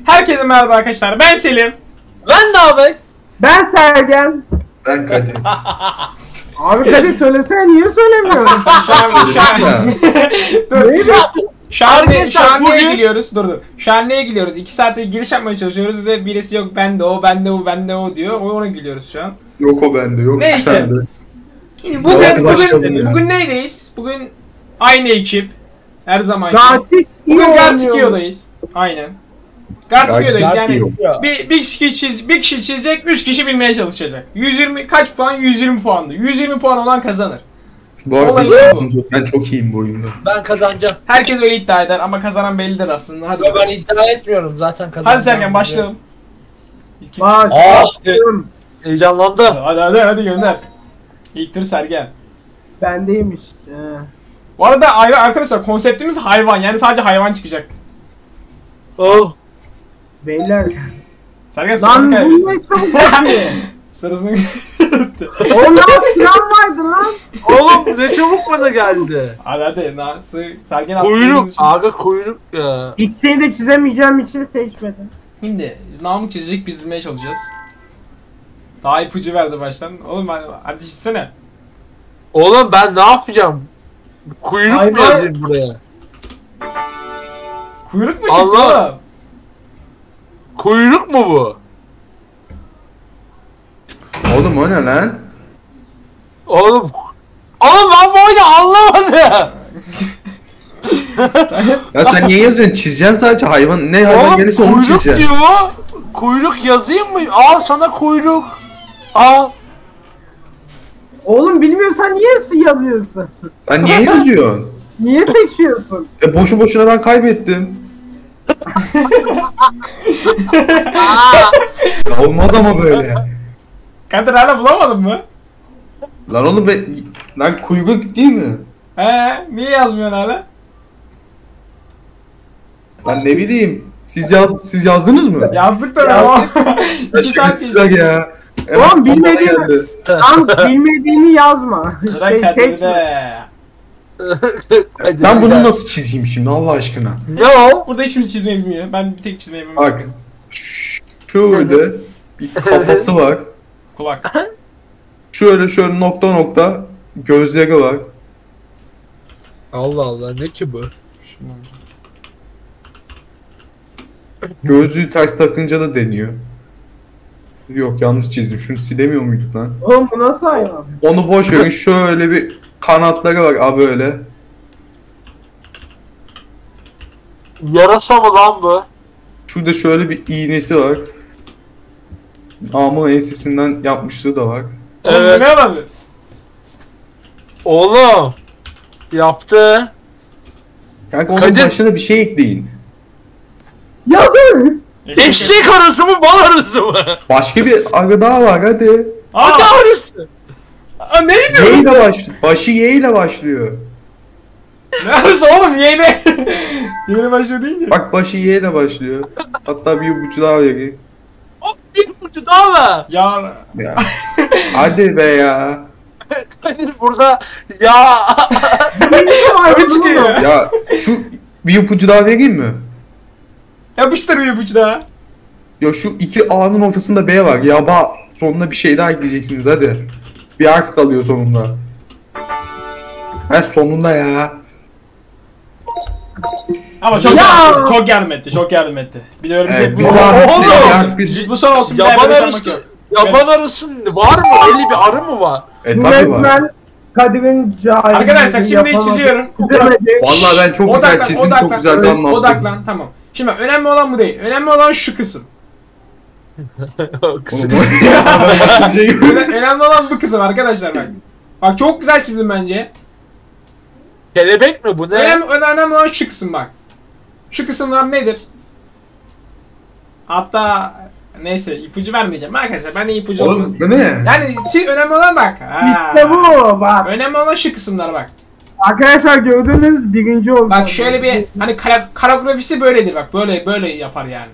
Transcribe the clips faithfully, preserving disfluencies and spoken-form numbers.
Herkese merhaba arkadaşlar. Ben Selim. Ben de abi. Ben Sergen. Ben Kadir. Abi Kadir söylesene, niye söylemiyorsun? Şahane, Şahane'ye bugün- gidiyoruz. Dur dur. Şahane'ye gidiyoruz. iki saatte giriş yapmaya çalışıyoruz ve birisi yok bende o, bende o, bende o diyor. Ona gülüyoruz şu an. Yok o bende, yok Neyse. sende. Şimdi Hadi bugün, başlayalım bugün, ya. bugün neydeyiz? Bugün aynı ekip. Her zaman. Gartic iyi Bugün oynuyor. Gartikio'dayız. Aynen. Gartikio'dayız yani. Gartikio. Bir, bir kişi çiz, bir kişi çizecek, üç kişi bilmeye çalışacak. yüz yirmi kaç puan? yüz yirmi puandı. yüz yirmi puan olan kazanır. Bu arada Olay hiç bu. şansınız yok. Ben çok iyiyim bu oyunda. Ben kazanacağım. Herkes öyle iddia eder ama kazanan bellidir aslında. Hadi. Ben iddia etmiyorum zaten kazanacağım. Hadi Sergen başlayalım. İlk- Bak. Aa, Başlıyorum. heyecanlandım. Hadi hadi hadi gönder. İlk tur Sergen. Bendeymiş. Ee, Bu arada ay- arkadaşlar konseptimiz hayvan, yani sadece hayvan çıkacak. Oh. beyler. Sergen Lan sırasını bu kaybetti. ne çabuk yapıyor. Sırasını Oğlum silah vardı lan. Oğlum ne çabuk bana geldi. Hadi hadi nasıl Sergen Kuyruk. attığımız için- Aga kuyruk ya. İkisini de çizemeyeceğim için seçmedim. Şimdi Namık çizecek, biz bilmeye çalışacağız. Daha ipucu verdi baştan. Oğlum hadi, hadi çizsene. Oğlum ben ne yapacağım? Kuyruk Hayvan- mu yazayım buraya? Kuyruk mu çıktı Allah! oğlum? Kuyruk mu bu? Oğlum o ne lan? Oğlum. Oğlum ben bu oyunu anlamadım. Ya sen niye yazıyorsun? Çizeceksin sadece hayvan. Ne hayvan Oğlum gelirse onu kuyruk çizeceksin. diyor. Kuyruk yazayım mı? Al sana kuyruk. Al. Oğlum bilmiyorsan niye yazıyorsun? Lan niye yazıyorsun? Niye seçiyorsun? E boşu boşuna ben kaybettim. Ya olmaz ama böyle. Kadir hala bulamadın mı? Lan oğlum ben... Lan kuyruk değil mi? He, niye yazmıyorsun hala? Lan ne bileyim. Siz yaz siz yazdınız mı? Yazdık da Yazdık. ben. Ya İki saat şerefsizler değil. ya. Oğlum, Oğlum bilmediğim- geldi. Lan bilmediğini yazma. Sıra Şey, seçme. Kadir'de. Ben bunu nasıl çizeyim şimdi Allah aşkına? Ne o? Burada hiç kimse çizmeyi bilmiyor. Ben bir tek çizmeyi bilmiyorum. Bak. ş- Şöyle bir kafası var. Kulak. Şöyle şöyle nokta nokta gözleri var. Allah Allah ne ki bu? Gözlüğü ters takınca da deniyor. Yok yanlış çizdim. Şunu silemiyor muyduk lan? Oğlum bu nasıl hayvan? Onu boş verin. Şöyle bir kanatları var abi böyle. Yarasa mı lan bu? Şurada şöyle bir iğnesi var. Ama ensesinden yapmışlığı da var. Evet. Evet. Ne olabilir? Oğlum. Yaptı. Kanka onun Kadir- başına bir şey ekleyin. Ya dur. Eşek arısı mı bal arısı mı? Başka bir arı daha var hadi. Hadi Aa, arısı. aa, neydi? Y ile başlıyor. Başı Y ile başlıyor. Ne arası oğlum, yeni. Yeni başladı deyince. Bak başı Y ile başlıyor. Hatta bir ipucu daha vereyim. Hop bir ucu daha mı? Ya. Ya. Hadi be ya. Kadir burada ya. Üç çıkıyor. Ya şu bir ipucu daha vereyim mi? Yapıştır bir ipucu daha. Ya şu iki A'nın ortasında B var. Yaba sonuna bir şey daha ekleyeceksiniz hadi. Bir harf kalıyor sonunda. He sonunda ya. Ama çok Ya! yardım, çok yardım etti, çok yardım etti. Biliyorum Evet, ki bu, bir bu, zahmet bu, size son bir harf olsun. bir- Bu son olsun. bir Yaban daha arısı. yok. Yaban arısı var mı? Belli bir arı mı var? E tabi var. Resmen Kadir'in cahil. Arkadaşlar şimdi çiziyorum. Çizemedi. Vallahi ben çok güzel çizdim, çok güzel de anlattım. Odaklan, tamam. Şimdi önemli olan bu değil. Önemli olan şu kısım. Oğlum, Öne- önemli olan bu kısım arkadaşlar bak. Bak çok güzel çizdim bence. Kelebek mi bu ne? Önemli, önemli olan şu kısım bak. Şu kısımlar nedir? Hatta neyse ipucu vermeyeceğim arkadaşlar. Ben de ipucu olmaz. Oğlum bu ne? Yani şey, önemli olan bak. Ha. İşte bu bak. Önemli olan şu kısımlar bak. Arkadaşlar gördünüz birinci oldu. Bak şöyle bir hani kara, karografisi böyledir bak. Böyle böyle yapar yani.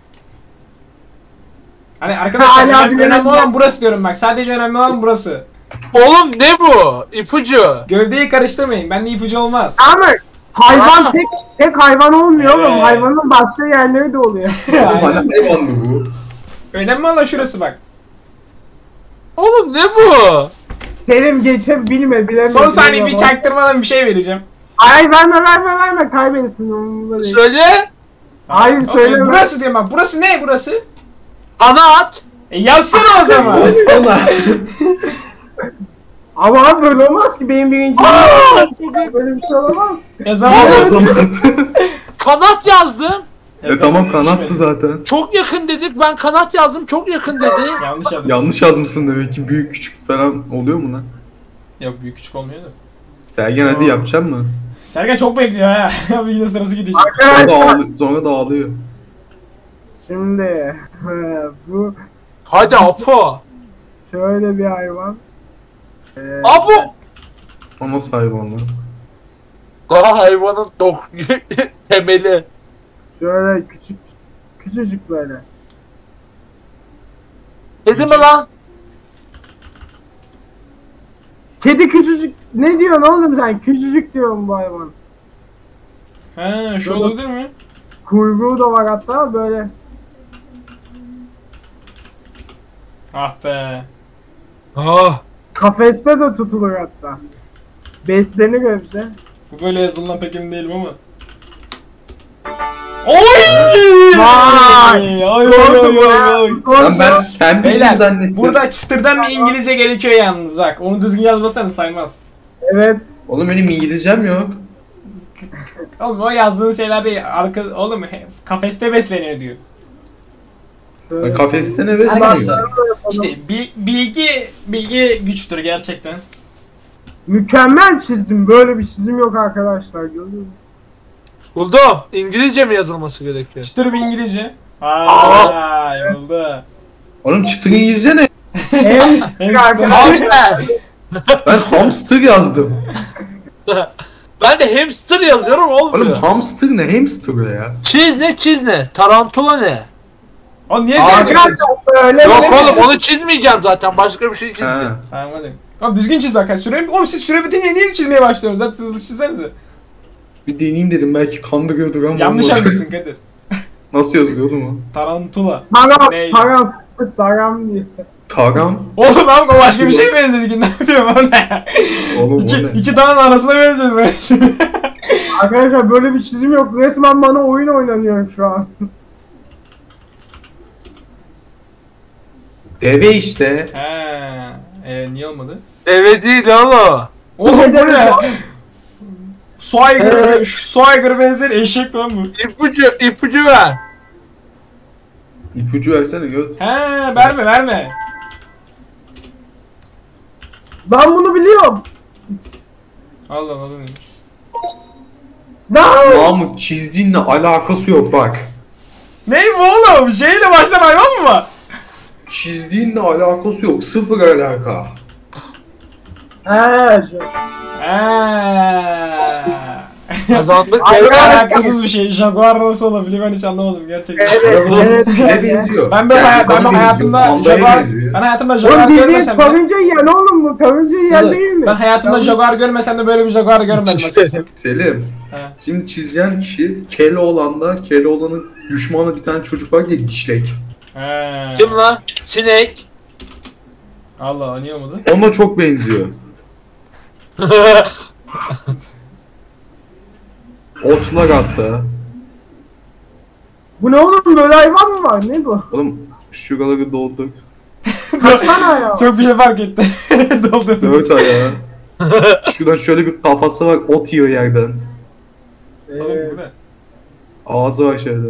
Hani arkadaşlar Hala önemli, bilemem önemli ya. olan burası diyorum bak. Sadece önemli olan burası. Oğlum ne bu? İpucu. Gövdeyi karıştırmayın. Bende ipucu olmaz. Ama Hayvan tek tek hayvan olmuyor oğlum. Evet. Hayvanın başka yerleri de oluyor. Oğlum Aynen. hani hayvandı bu? Önemli olan şurası bak. Oğlum ne bu? Selim geçe bilme bilemiyor. Son saniye bir bilemiyor. çaktırmadan bir şey vereceğim. Ay verme verme verme kaybetsin onu. Söyle. Hayır Okey, söyleme. burası diyorum ben. Burası ne burası? Kanat. E yazsana o zaman. Bassana. Ama abi böyle olmaz ki benim birinci. Aa, Böyle bir şey olamaz. Yazamadım. O zaman. kanat yazdım. E tamam kanattı zaten. Çok yakın dedik. Ben kanat yazdım. Çok yakın dedi. Yanlış yazdım. Yanlış yazmışsın demek ki büyük küçük falan oluyor mu lan? Yok büyük küçük olmuyor da. Sergen hadi yapacak mı? Sergen çok bekliyor ha. Abi yine sırası gidecek. Sonra Arkadaşlar dağılıyor. Sonra dağılıyor. şimdi bu Hadi Apo. şöyle bir hayvan. Ee, Apo. O nasıl hayvan lan? Daha hayvanın dok temeli. şöyle küçük küçücük böyle. Dedi mi lan? Kedi küçücük. Ne diyorsun oğlum sen? Küçücük diyorum bu hayvan. Ha şu olabilir mi? Kuyruğu da var hatta böyle. Ah be. Ah. Kafeste de tutulur hatta. Beslenir hepsi. Bu böyle yazılan pek emin değilim ama. Oy! Vay! Oy oy oy oy oy. Lan ben ben bildim Beyler zannettim. burada çıtırdan bir İngilizce gerekiyor yalnız bak. Onu düzgün yazmasanız saymaz. Evet. Oğlum benim İngilizcem yok. Oğlum o yazdığın şeyler değil. Arka, oğlum he- kafeste besleniyor diyor. Şöyle. Ben kafeste ne Arkadaşlar besleniyor? işte bil- bilgi bilgi güçtür gerçekten. Mükemmel çizdim. Böyle bir çizim yok arkadaşlar. Görüyor musunuz? Buldum. İngilizce mi yazılması gerekiyor? Çıtır bir İngilizce. Aa, yapıldı. Oğlum çıtır İngilizce ne? En Hamster. Hamster. Ben hamster yazdım. Ben de hamster yazıyorum Oğlum olmuyor. hamster ne? Hamster ya. Çiz ne çiz ne? Tarantula ne? O niye Aa, sen Arkadaşlar böyle Yok mi? oğlum onu çizmeyeceğim zaten. Başka bir şey çizeceğim. Ha. Tamam hadi. Ama düzgün çiz bak. Süre, oğlum siz süre bitince niye çizmeye başlıyorsunuz? Zaten hızlı çizsenize. Bir deneyeyim dedim belki kandırıyordur ama Yanlış olmadı. yazmışsın Kadir. Nasıl yazılıyordu mu? Tarantula. Param, Neydi? param, param diye. Taram. Oğlum lan o başka bir şeye benzedi ki ne yapıyorum o ne? Oğlum o İki, ne? iki tane arasına benzedi böyle. Arkadaşlar böyle bir çizim yok. Resmen bana oyun oynanıyor şu an. Deve işte. He. E, niye olmadı? Evet değil oğlum. Oğlum bu ne? Su aygırı, Evet. şu su aygırı benzer eşek lan bu. İpucu, ipucu ver. İpucu versene gör. He verme verme. Ben bunu biliyorum. Allah Allah neymiş. Lan! Mahmut çizdiğinle alakası yok bak. Ne bu oğlum? Şeyle başlayan hayvan mı var? Çizdiğinle alakası yok. Sıfır alaka. He. şu- Eee. Kazandık. Ay, evet. ay. Alakasız bir şey. Jaguar nasıl olabilir ben hiç anlamadım gerçekten. Evet, Araba evet, file evet. benziyor. Ben, ben, Yani hayat, ben, bana ben benziyor, hayatımda pandaya Jaguar, benziyor. ben hayatımda Jaguar Oğlum bildiğin görmesem de, karınca yiyen oğlum bu. Karınca yiyen değil mi? ben hayatımda Jaguar görmesem de böyle bir Jaguar görmedim açıkçası. Selim. He. Şimdi çizeyen kişi Keloğlan'da Keloğlan'ın düşmanı bir tane çocuk var ya dişlek. He. Kim lan? Sinek. Allah niye olmadı? Ona çok benziyor. Otlar hatta. Bu ne oğlum böyle hayvan mı var? Ne bu? Oğlum şuraları dolduk. Kaçsana ya. Çok bir şey fark etti. Doldu. Dört ayağı. Şuradan şöyle bir kafası var ot yiyor yerden. Oğlum bu ne? Ağzı var şöyle.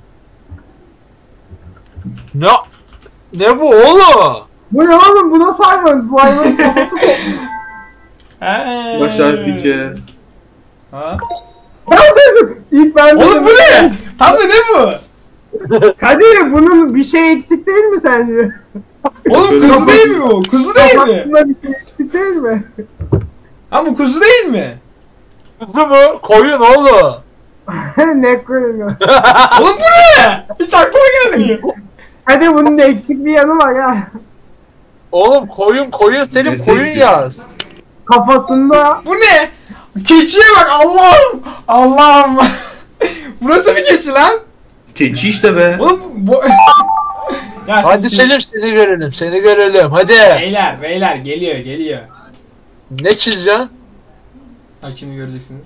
Ne? Ne bu oğlum? Bu ne oğlum? Bu nasıl hayvan? Bu hayvanın kafası bu. He. Baş harfi K. Ha? Ben dedim. İlk ben dedim. Oğlum bu ne? Tam da ne bu? Kadir bunun bir şey eksik değil mi sence? Oğlum Şöyle kuzu bak- değil mi bu? Kuzu değil mi? Kafasında bir şey eksik değil mi? Ha bu kuzu değil mi? Kuzu mu? Koyun oğlum. Ne koyuyor? Oğlum bu ne? Hiç aklıma gelmiyor. Hadi bunun da eksik bir yanı var ha. Oğlum koyun koyun senin Nesi koyun eksik? yaz. Kafasında Bu ne? Keçiye bak Allah'ım. Allah'ım. Bu nasıl bir keçi lan? Keçi işte be. Oğlum bu... Ya Hadi sen- Selim seni görelim seni görelim hadi. Beyler beyler geliyor geliyor. Ne çizeceksin? Ha şimdi göreceksiniz.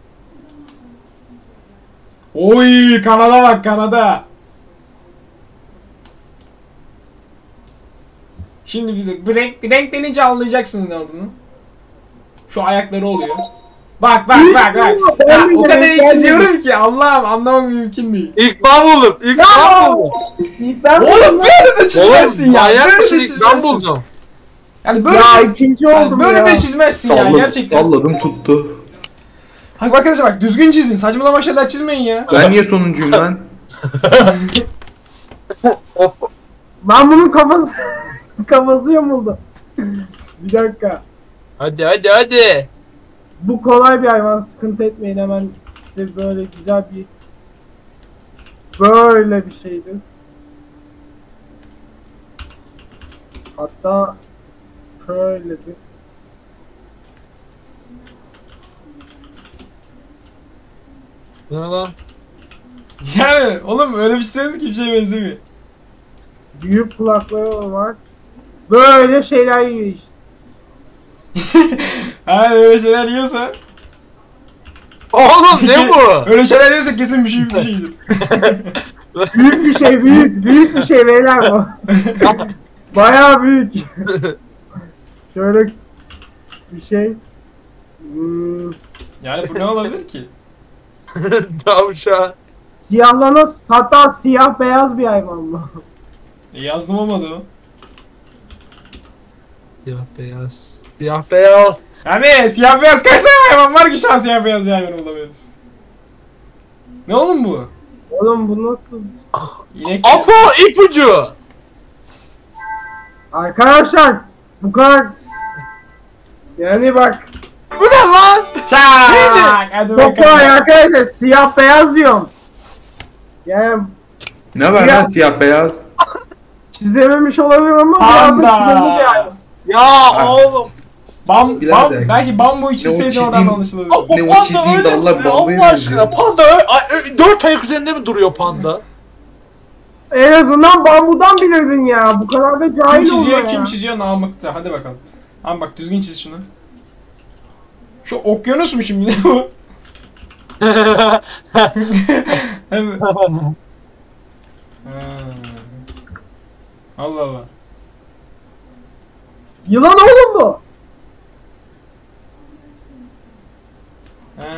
Oy Kanada bak Kanada. Şimdi bir, bir renk renk denince anlayacaksınız ne olduğunu. Şu ayakları oluyor. Bak bak bak bak. Ya, o kadar iyi çiziyorum ki Allah'ım anlamam mümkün değil. İlk ben buldum ilk ben buldum. İlk ben Oğlum buldum. böyle de çizmezsin Oğlum ya. manyak Böyle de mısın ilk ben çizmezsin. buldum. Yani böyle Ya de, ikinci yani oldum böyle ya. de çizmezsin ya Salladım, gerçekten. salladım tuttu. Bak arkadaşlar bak düzgün çizin. Saçmalama şeyler çizmeyin ya. Ben niye sonuncuyum lan? Ben bunun kafası kafası yamuldu. Bir dakika. Hadi hadi hadi. Bu kolay bir hayvan, sıkıntı etmeyin, hemen size böyle güzel bir böyle bir şeydi. Hatta şöyle bir Ne lan? Yani oğlum öyle bir çizseniz ki bir şeye benzemiyor. büyük kulakları var. Böyle şeyler yiyor işte. Ha öyle şeyler yiyorsa. Oğlum ne bu? Öyle şeyler yiyorsa kesin bir şey bir şeydir. Büyük bir şey, büyük, büyük bir şey beyler bu. Bayağı büyük. Şöyle bir şey. Hmm, Yani bu ne olabilir ki? Tavşan. siyahlana, hatta siyah beyaz bir hayvan bu. E, yazdım olmadı o. Siyah beyaz. Siyah beyaz. Yani siyah beyaz kaç tane hayvan var ki şu an siyah beyaz bir hayvan bulamıyoruz. Ne oğlum bu? Oğlum bu nasıl? İnek. Apo ipucu. Arkadaşlar bu kadar yani bak Bu ne lan? Çak. Hadi çok kolay bakalım. arkadaşlar, siyah beyaz diyorum. Yani Ne var lan siyah beyaz? çizememiş olabilirim ama biraz da çizildi yani. Panda. Ya oğlum. Bam, bam, Birader. belki bambuyu çizseydin çizdiğin- oradan anlaşılırdı. Aa, Ne o panda çizdiğin öyle dallar mi? bambuya Allah aşkına benziyor. panda ö- ay- ö- dört ayak üzerinde mi duruyor panda? En azından bambudan bilirdin ya. Bu kadar da Kim cahil olma çiziyor ya. kim çiziyor namıkta. Hadi bakalım. Ama bak düzgün çiz şunu. Şu okyanus mu şimdi bu? Evet. Ha. Allah Allah. Yılan oğlum bu. Ha.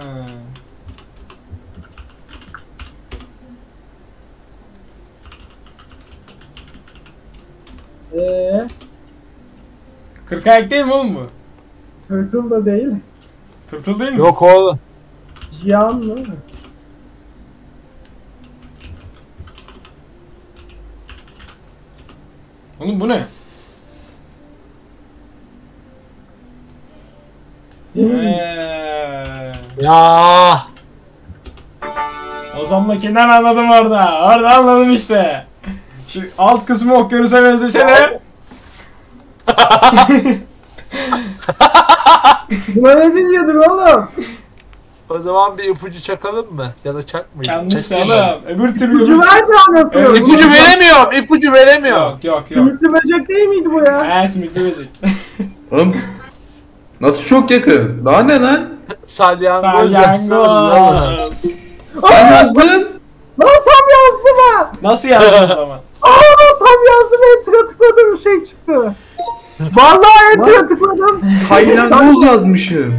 Eee Kırk ayak değil mi oğlum bu? tırtıl da değil. Tırtıl değil mi? Yok oğlum. Cihan mı? Oğlum bu ne? Ee, Ya. o zamankinden anladım orada. Orada anladım işte. Şu alt kısmı okyanusa benzesene. Buna ne diyordun oğlum? O zaman bir ipucu çakalım mı? Ya da çakmayalım. Yanlış Çakayım. oğlum. Öbür türlü İpucu ver de anasını. Evet, İpucu veremiyorum. İpucu veremiyorum. Yok yok yok. Sümüklü böcek değil miydi bu ya? Ha sümüklü böcek. Oğlum nasıl çok yakın? Daha ne lan? Salyangoz yazsana. Salyangoz. Ben yazdım. Lan tam yazdım ha. Nasıl yazdın o zaman? Aa tam yazdım, enter'a tıkladım, şey çıktı. Vallahi enter'a tıkladım. Taylangoz yazmışım.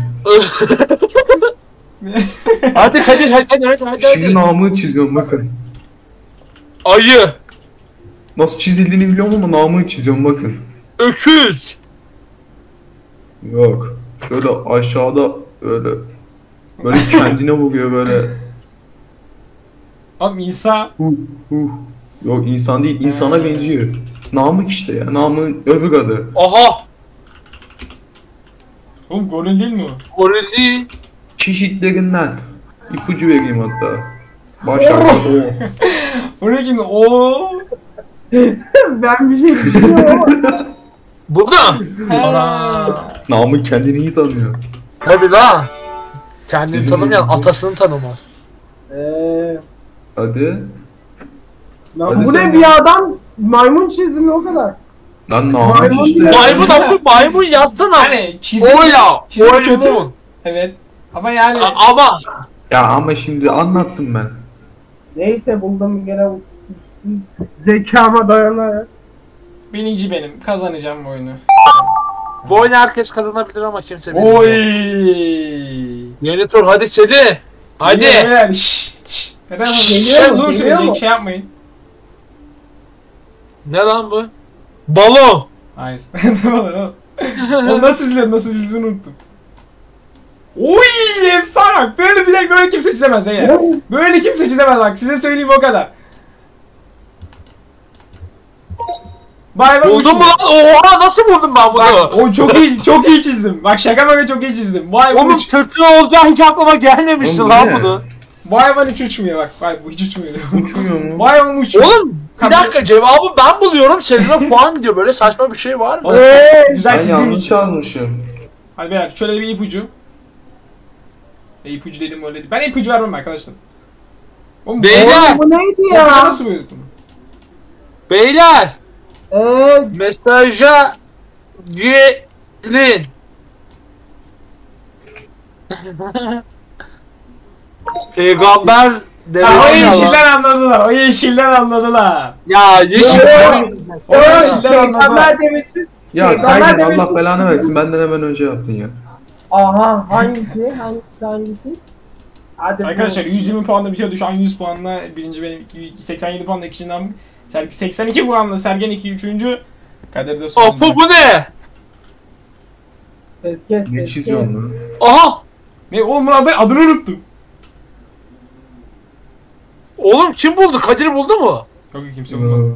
Hadi Kadir hadi hadi hadi hadi. Şimdi namını çiziyorum bakın. Ayı. Nasıl çizildiğini biliyorum ama namını çiziyorum bakın. Öküz. Yok. Şöyle aşağıda böyle böyle kendine vuruyor böyle. Oğlum İsa. Huh huh. Yok insan değil, insana benziyor. Namık işte ya. Namık'ın öbür adı. Aha. Oğlum goril değil mi o? Gorili. Çeşitlerinden. İpucu vereyim hatta. Baş harfi O. O ne şimdi? Oo. Ben bir şey bilmiyorum. Bu da. Ha. Namık kendini iyi tanıyor. Tabii lan. Kendini Senin tanımayan yüzünden. atasını tanımaz. Eee... Hadi. Lan Hadi bu sen ne de. bir adam maymun çizdin o kadar. Lan ne Maymun yapmış işte. ya. Maymun ama maymun yazsana. Hani çizim, Oyla. çizim kötü. Maymun. Evet. Ama yani A- Ama. Ya ama şimdi anlattım ben. Neyse buldum gene zekama dayanarak. birinci benim. Kazanacağım bu oyunu. Bu oyunu herkes kazanabilir ama kimse bilmiyor. Oy. Yeni tur hadi Seli. Hadi. Beyler, şşş, şşş. Neden Geliyor şey mu? uzun Geliyor sürecek mu? şey yapmayın. Ne lan bu? Balon. Hayır. Onu nasıl izliyorsun? Nasıl izlediğini unuttum. Oy efsane bak. Böyle bir de böyle kimse çizemez beyler. Böyle kimse çizemez bak. Size söyleyeyim o kadar. Bay bay Buldun mu lan? Oha nasıl buldum ben Bak bunu? o çok iyi çok iyi çizdim. Bak şaka maka çok iyi çizdim. Bu hayvan Oğlum uç. tırtığı olacağı hiç aklıma gelmemişti Oğlum bu lan ne? bunu. Bu hayvan hiç uçmuyor bak. Bak bu hiç uçmuyor. Uçmuyor mu? Bu hayvan uçmuyor. Oğlum bir dakika cevabı ben buluyorum. Selin'e puan diyor. Böyle saçma bir şey var mı? Oğlum, Eee, güzel Ben çizdiğim yanlış için. yazmışım. Hadi beyler şöyle bir ipucu. E, ipucu dedim öyle değil. Ben ipucu vermem arkadaşlar. Oğlum, Beyler. bu neydi bu ya? nasıl böyle bunu? Beyler. Eee, Mesaja gelin. Peygamber Ha, o devesi ya lan. yeşiller anladılar. O yeşiller anladılar. Ya yeşil. O eee, yeşiller anladılar. peygamber demesi. Ya Peygamber Saygın demesi- Allah belanı versin benden hemen önce yaptın ya. Aha hangisi? Hangisi hangisi? Hadi Arkadaşlar yüz yirmi puanla bitiyordu. Şu an yüz puanla birinci benim, iki- seksen yedi puanla ikincinden, Sergi seksen iki puanla Sergen iki üçüncü. Kadir de sonunda. Opa bu ne? Ses kes, Ne ses çiziyorsun kes. lan? Aha. Ne oğlum bunun adı, adını unuttum. Oğlum kim buldu? Kadir buldu mu? Çok iyi kimse bulmadı.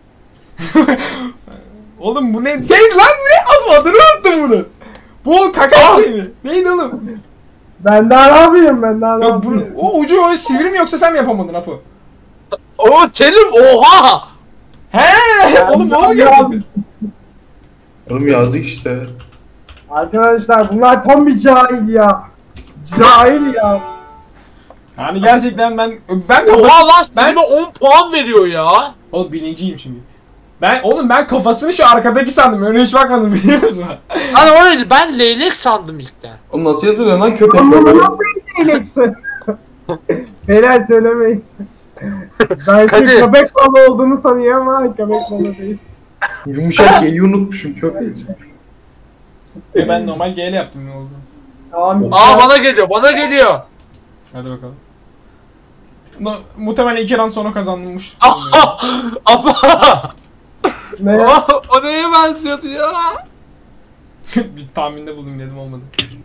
Oğlum bu ne? Sen lan ne? Adı, adını unuttum bunu. Bu o kaka şey mi? Neydi oğlum? Ben daha ne yapayım ben daha ne Ya bunu, yapayım? o ucu o sivri mi yoksa sen mi yapamadın Apo? O Selim oha. He, oğlum o mu gerçekten? Oğlum yazdık işte. Arkadaşlar bunlar tam bir cahil ya. Cahil ya. Yani gerçekten ben ben kafa... Oha lan Ben- Selim'e on puan veriyor ya. Oğlum birinciyim şimdi. Ben oğlum ben kafasını şu arkadaki sandım. Öne hiç bakmadım biliyor musun? Hani öyle ben leylek sandım ilkten. Oğlum nasıl yazılıyor lan köpek Ama balığı? nasıl bir değneksin? Beyler söylemeyin. Ben Kadir. şu köpek balığı olduğunu sanıyorum ama köpek balığı değil. Yumuşak G'yi unutmuşum köpek. Ve ben normal G ile yaptım ne oldu? Tamam. Aa bana geliyor bana geliyor. Hadi bakalım. No, muhtemelen iki ran sonra kazanılmış. Aha. Apa. Ne? O, o neye benziyordu ya? Bir tahminde buldum dedim olmadı.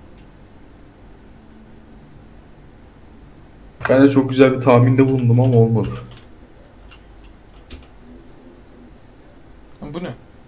Ben de çok güzel bir tahminde bulundum ama olmadı. Lan bu ne?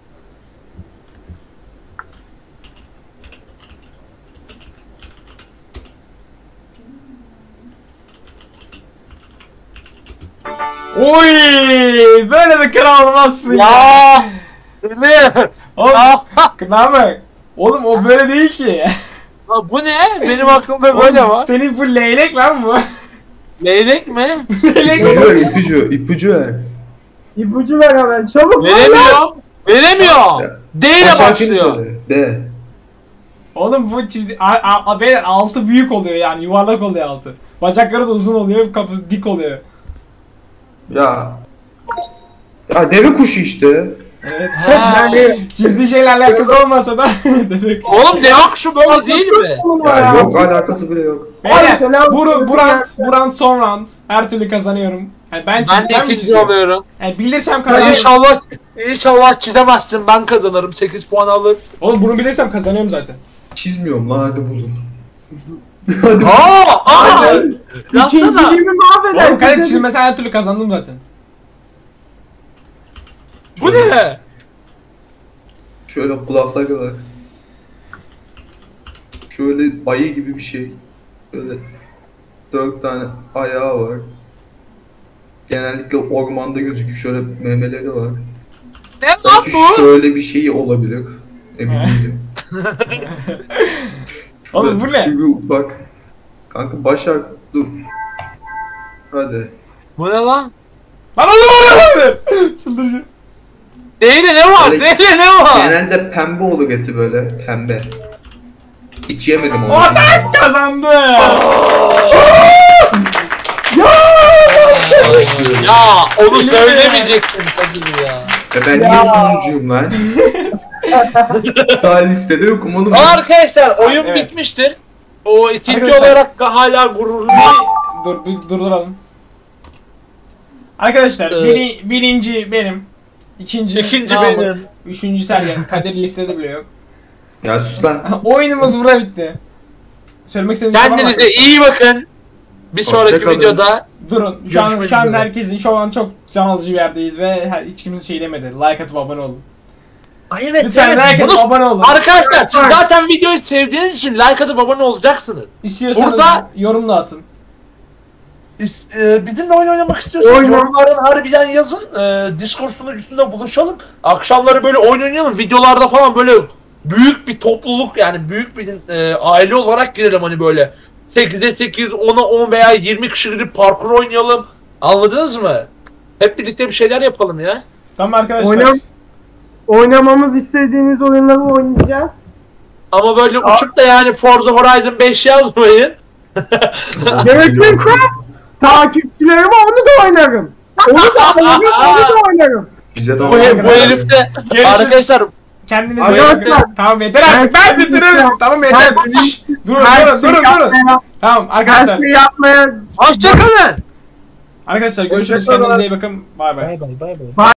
Oy! Böyle bir kral olmazsın ya. Ya. Selim. Oğlum, Ya. ne bak? Oğlum o böyle değil ki. Ya bu ne? Benim aklımda böyle Oğlum, var. Senin bu leylek lan bu. Leylek mi? Leylek İpucu mi? ver ipucu, ipucu ver. İpucu ver hemen çabuk. ver lan. Veremiyorum. Veremiyorum. D ile Kaç harfini başlıyor. söyle? De. Oğlum bu çizdi... A, a, a, beyler, altı büyük oluyor yani yuvarlak oluyor altı. Bacakları da uzun oluyor, kafası dik oluyor. Ya. Ya deve kuşu işte. Evet. Ha. Yani çizdiği şeyle alakası olmasa da demek. Oğlum demek şu böyle değil mi? Ya yok alakası bile yok. Beyler Abi, selam bu, söyle, bu round, selam. bu round son round. Her türlü kazanıyorum. Yani ben, Ben de çiz- mi ikinci çiziyorum? oluyorum. Yani bilirsem Ya kazanıyorum. İnşallah, inşallah çizemezsin. Ben kazanırım. sekiz puan alır. Oğlum bunu bilirsem kazanıyorum zaten. Çizmiyorum lan hadi bulun. hadi Aa! Aa! Yazsana. İkinciliğimi mahveder. Oğlum kalem çizilmese her türlü kazandım zaten. Bu ne? Şöyle kulakları var. Şöyle ayı gibi bir şey. Böyle dört tane ayağı var. Genellikle ormanda gözüküyor. Şöyle memeleri var. Ne lan Belki bu? şöyle bir şey olabilir. Emin değilim. Oğlum bu ne? Şöyle ufak. Kanka baş harf dur. Hadi. Bu ne lan? Lan oğlum oraya çıldıracağım. Değne ne var? Böyle- Değne ne var? Genelde pembe olur eti böyle pembe. Hiç yemedim onu. Otak kazandı. Başlıyorum. Ya onu söylemeyecektin tabii ya. E ben niye sonuncuyum lan? Daha listede yokum oğlum. Arkadaşlar oyun Evet. bitmiştir. O ikinci Arkadaşlar- olarak da hala gururlu. Dur bir durduralım. Arkadaşlar Evet. biri, birinci benim. İkinci İkinci Namık, benim. Üçüncü Sergen. Kadir listede bile yok. Ya sus lan. Oyunumuz burada bitti. Söylemek istediğim bir şey var mı? Kendinize iyi bakın. Bir sonraki Hoşça kalın. videoda Durun. Şu an, Görüşmek şu an üzere. herkesin şu an çok can alıcı bir yerdeyiz ve her- hiç kimse şey demedi. Like atıp abone olun. Ay evet, Lütfen evet. like atıp Bunu- abone olun. Arkadaşlar siz zaten videoyu sevdiğiniz için like atıp abone olacaksınız. İstiyorsanız Burada- yorum da atın. Biz, e, bizimle oyun oynamak istiyorsanız Oyna. yorumlardan harbiden yazın. E, Discord sunucusunda buluşalım. Akşamları böyle oyun oynayalım. Videolarda falan böyle büyük bir topluluk yani büyük bir e, aile olarak girelim hani böyle. sekize sekiz, ona on veya yirmi kişi girip parkur oynayalım. Anladınız mı? Hep birlikte bir şeyler yapalım ya. Tamam arkadaşlar. Oynam oynamamız istediğiniz oyunları oynayacağız. Ama böyle uçup da yani Forza Horizon beş yazmayın. Gerekirse takipçilerime onu da oynarım. Onu da oynarım, onu da oynarım. Bize de Bu, var. bu herif de Görüşürüz. arkadaşlar Kendinize iyi Arkadaşlar- bakın. Tamam yeter artık. Ben Ben- bitiririm. Tamam yeter. Ben- Şşş, Durun Her durun şeyi durun durun. yapmaya- Tamam Her arkadaşlar. şeyi yapmaya hoşçakalın. Arkadaşlar görüşürüz. Hoşçakalın. Kendinize iyi bakın. Bay bay. Bay bay bay bay.